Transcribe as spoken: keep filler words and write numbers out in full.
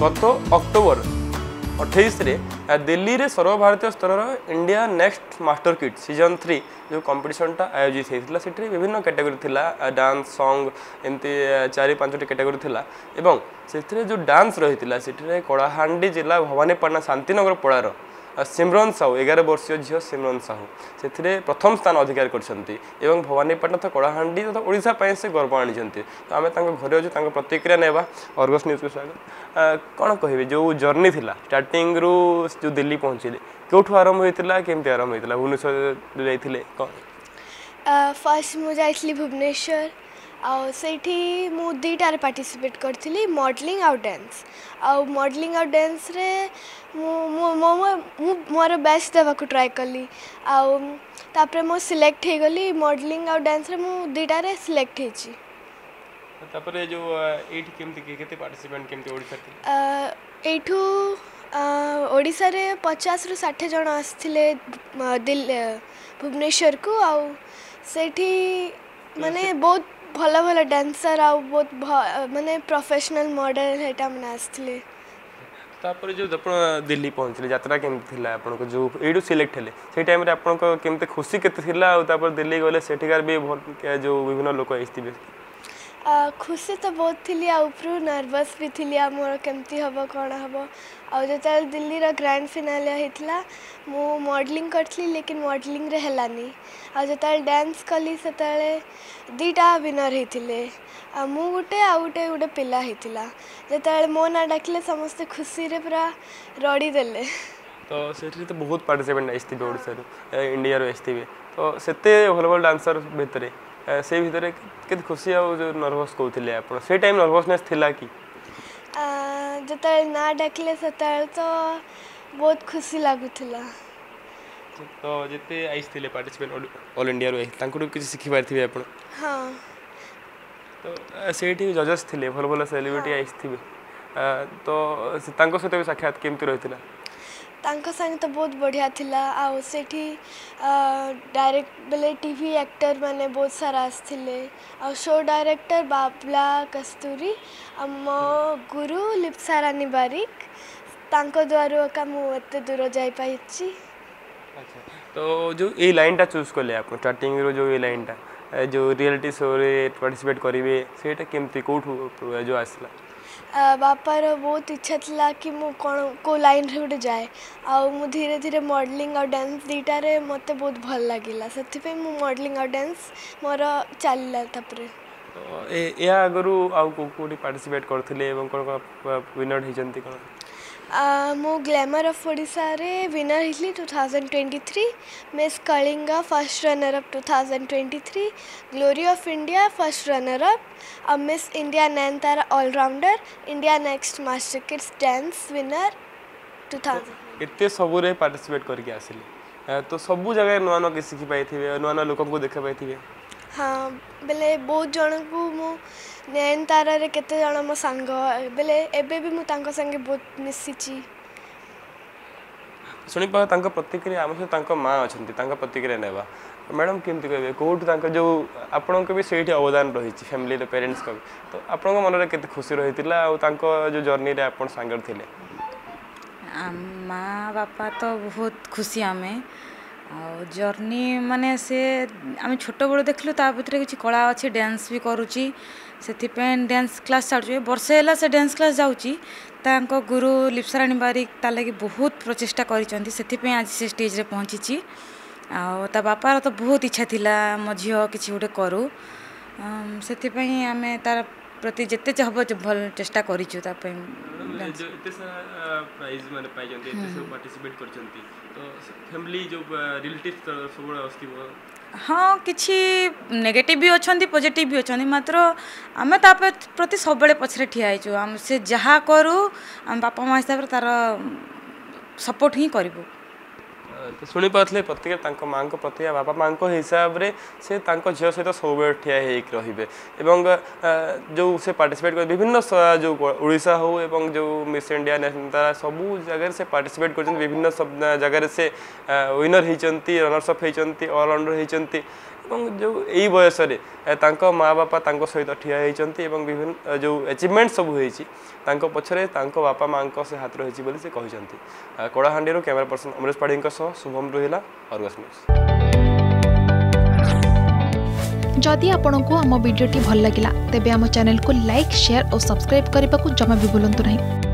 गत अक्टोबर अट्ठाईस दिल्ली रे सर्वभारतीय स्तर India next master kids season three जो कंपटीशनटा आयोजित होता है विभिन्न कैटेगरी थिला डांस सॉन्ग एमती चार पांचटी कैटेगरी थिला एवं से जो डांस रही से कलाहांडी जिला भवानीपाटना शांतिनगर पड़ार सिमरन साहू एगार वर्षीय झील सिमरन साहू से प्रथम स्थान अधिकार करछंती एवं भवानीपाटना तथा कलाहांडी तथा ओडिशा पय से गर्व आनी तो आम घरे अच्छे प्रतिक्रिया नेबा अर्गस न्यूज को स्वागत कौन कहे जो जर्नी थिला स्टार्टिंग रु जो दिल्ली पहुँचले क्यों आरंभ होता केमती आरंभ होता भुवनेश्वर जाइए कौन फर्स्ट मुझे जाइली भुवनेश्वर आठी मु दुईटार पार्टिसिपेट करी मॉडलिंग आउ डांस आउ मॉडलिंग आउ डांस रे मोर बेस्ट देवाक ट्राए कली आउ तापर मो सिलेक्ट हो गली मॉडलिंग आउ डांस रे मु दुईटार सिलेक्ट होची तापर जो एठी केमती केते पार्टिसिपेंट केमती ओडिसा थी एठू ओडिसा रे पचास रु साठ जन आसथिले दिल्ली भुवनेश्वर को आउ सेठी माने बहुत भल भल डांसर आउ बहुत माने प्रोफेशनल मॉडल हेटा माने आसथिले तापर जो अपन दिल्ली पहुँचले यात्रा केमती थिला आपन को जो एडू सिलेक्ट हेले से टाइम रे आपन को केमते खुशी केते थिला आ तापर दिल्ली गले सेठिकार भी जो विभिन्न लोक आइथिबे खुशी तो बहुत थी आउप्रू नर्वस भी थी मोर केमती हम कौन हम आउ जो दिल्ली रो ग्रैंड फिनाले होता मु मॉडलिंग करी लेकिन मॉडलिंग रे हेलानी आ जो डांस कली से दुईटा विनर होते मु गोटे आ गोटे गोटे पिला होता जो मो ना डाकिले समस्ते खुशी रे पूरा रड़ी देले तो सेठी तो बहुत पार्टिसिपेंट आइथिबे ओडिसा इंडिया रो आइथिबे तो सेते भल भल डांसर भितर से भितर के खुशी आ जो नर्वस कहते आप से टाइम नर्वसनेस थिला कि जो ना डाकिले से तो बहुत खुशी लगुला तो जिते आइथिले पार्टिसिपेंट ऑल इंडिया रो तांकुर किछ सिखि पारथिबे आपण हां तो सेठी जजेस थिले भल भल सेलिब्रिटी आइथिबे तो तांको सहित साक्षात केमती रहितला तांको संग तो बहुत बढ़िया थिला आ सेठी डायरेक्ट बेले टीवी एक्टर माने बहुत सारा आसथिले आ शो डायरेक्टर बाबला कस्तूरी आम गुरु लिप्सा रानी बारिक तांको द्वारा का मु एते दूर जाई पाइछि। अच्छा तो जो ये लाइन टा चूज करले आप स्टार्टिंग रो जो ये लाइन टा जो रियलिटी शो रे पार्टिसिपेट करिवे सेटा केमती कोठु जो आसला बापार बहुत इच्छा था कि मु कौन को लाइन रे उठे जाए आउ मु धीरे धीरे मॉडलिंग और डांस दुईटार मत बहुत भल लगिला से मु मॉडलिंग और डांस मोर चलला तापरे तो या आगरु आउ को कोठी पार्टिसिपेट करथिले एवं कोन विनर हिजंती कोन मु ग्लैमर ऑफ ओडिशा रे विनर हिली two thousand twenty three Miss Kalinga first runner up two thousand twenty three glory of India first runner up Miss India Nayantara allrounder India next master kids dance winner two thousand एते सबु रे participate करके आसिले तो सबु जगह नुआ नुआ के सिखि पाइथिबे नुआ नुआ लोकन को देखा पाइथिबे हाँ बेले बहुत जन को मु नैनतारा रे केते जन मो संग बेले एबे भी मु तांको संगे बहुत मिसिची सुनी पा तांको प्रतिक्रिया हम से तांको मां अछंती तांको प्रतिक्रिया नेबा मैडम केमती कहबे कोठ तांको जो आपन को भी सेठी अवदान रही फैमिली रे पेरेंट्स को तो आपन को मन रे केते खुशी रहितिला आ तांको जो जर्नी रे आपन संगर थिले माँ बापा तो बहुत खुशी आमे जर्नी माने से आम छोट बड़ देखलु ता भीतर किसी कला अच्छी डांस भी करुच्ची से डांस क्लास छाड़ू वर्षे है से डांस क्लास जाऊँगी गुरु लिप्सा रानी बारिक ता लगी बहुत प्रचेषा कर आज से स्टेज रे पहुँची आ बापार तो बहुत इच्छा थिला मो झील कि गोटे करू से आम तार प्रति जिते हम भल चेष्टा करूँ हाँ किसी नेगेटिव भी अच्छा पॉजिटिव भी अच्छा मात्र आम प्रति सब पछरे ठिया आम से जहाँ करूँ आम बापा माँ हिसाब से तार सपोर्ट ही करूँ तो शुणी पारे प्रत्येक माँ प्रति बापा माँ हिसाब से झील सहित सब ठिया रे जो से पार्टिसिपेट कर विभिन्न जो ओडिशा हो एवं जो मिस इंडिया नेशनल सबू जगह से पार्टिसिपेट कर विभिन्न सब जगह से विनर होती रनर्स अप होती ऑलराउंडर होती जो यही बयस माँ बापा सहित ठिया होती विभिन्न जो अचिवमेंट सब होती पछरे बापा माँ से हाथ रही बोली से कहते Kalahandi camera person Amresh Padhi Shubham Ruhila Argus news. जदि आपंक आम भिडी भल लगा तेब आम चैनल को लाइक शेयर और सब्सक्राइब करने को जमा भी भूलु नहीं।